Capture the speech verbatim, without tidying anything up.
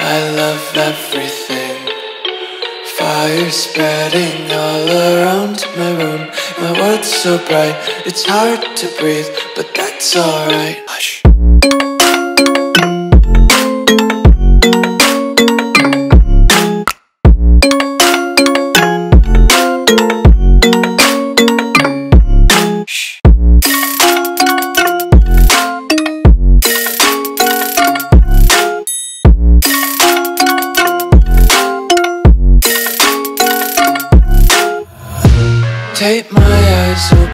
I love everything. Fire spreading all around my room. My world's so bright, it's hard to breathe, but that's alright. Hush. Take my